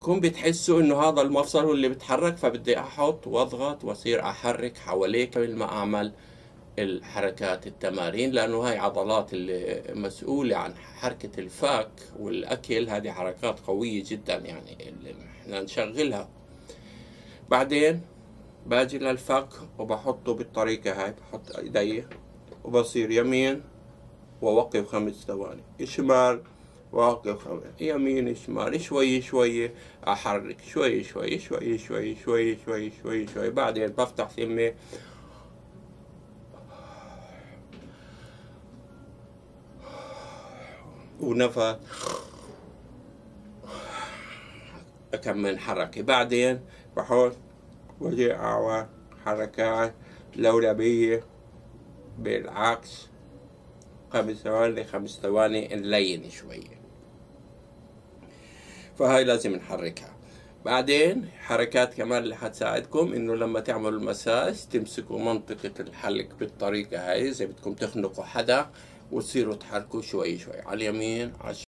كون بتحسوا انه هذا المفصل هو اللي بتحرك، فبدي احط واضغط واصير احرك حواليه قبل ما اعمل الحركات التمارين، لانه هاي عضلات اللي مسؤولة عن حركة الفك والاكل، هذه حركات قوية جدا يعني اللي احنا نشغلها. بعدين باجي للفك وبحطه بالطريقة هاي، بحط ايدي وبصير يمين ووقف 5 ثواني، شمال واقف يمين شمال، شوي شوي احرك، شوي شوي شوي شوي شوي شوي شوي شوي. بعدين بفتح فمي ونفس، اكمل حركة. بعدين بحط وجه اعمل حركات لولبية بالعكس، 5 ثواني 5 ثواني نلين شوية، فهاي لازم نحركها. بعدين حركات كمان اللي حتساعدكم انه لما تعملوا المساج تمسكوا منطقة الحلق بالطريقة هاي، زي بدكم تخنقوا حدا وتصيروا تحركوا شوي شوي على اليمين على